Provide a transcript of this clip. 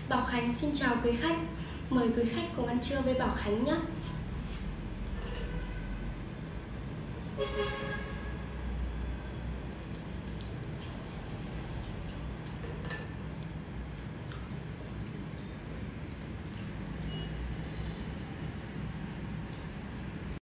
Bảo Khánh xin chào quý khách. Mời quý khách cùng ăn trưa với Bảo Khánh nhé.